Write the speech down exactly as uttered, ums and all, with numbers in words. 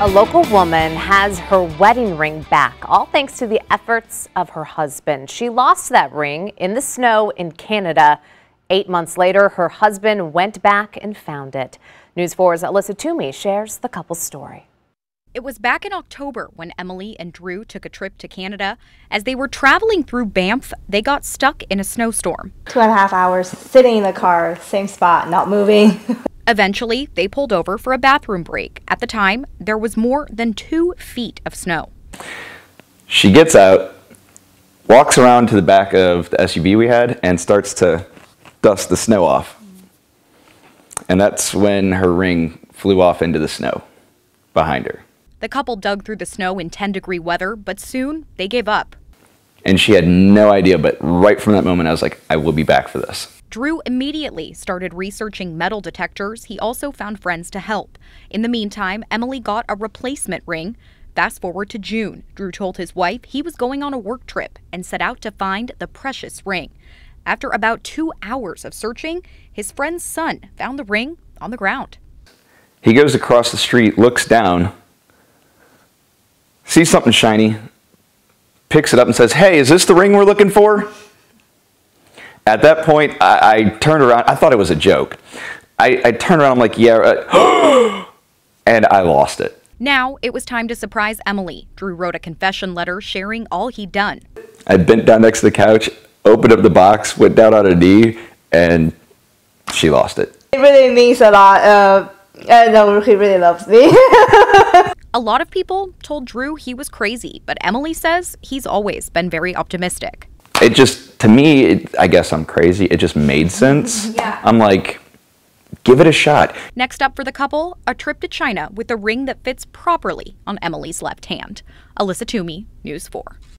A local woman has her wedding ring back, all thanks to the efforts of her husband. She lost that ring in the snow in Canada. Eight months later, her husband went back and found it. News four's Alyssa Toomey shares the couple's story. It was back in October when Emily and Drew took a trip to Canada. As they were traveling through Banff, they got stuck in a snowstorm. Two and a half hours sitting in the car, same spot, not moving. Eventually, they pulled over for a bathroom break. At the time, there was more than two feet of snow. She gets out, walks around to the back of the S U V we had, and starts to dust the snow off. And that's when her ring flew off into the snow behind her. The couple dug through the snow in ten degree weather, but soon they gave up. And she had no idea, but right from that moment, I was like, I will be back for this. Drew immediately started researching metal detectors. He also found friends to help. In the meantime, Emily got a replacement ring. Fast forward to June. Drew told his wife he was going on a work trip and set out to find the precious ring. After about two hours of searching, his friend's son found the ring on the ground. He goes across the street, looks down, sees something shiny, picks it up and says, "Hey, is this the ring we're looking for?" At that point, I, I turned around. I thought it was a joke. I, I turned around. I'm like, yeah, uh, and I lost it. Now it was time to surprise Emily. Drew wrote a confession letter sharing all he'd done. I bent down next to the couch, opened up the box, went down on a knee, and she lost it. It really means a lot. Uh, I know he really loves me. A lot of people told Drew he was crazy, but Emily says he's always been very optimistic. It just, to me, it, I guess I'm crazy. It just made sense. Yeah. I'm like, give it a shot. Next up for the couple, a trip to China with a ring that fits properly on Emily's left hand. Alyssa Toomey, News four.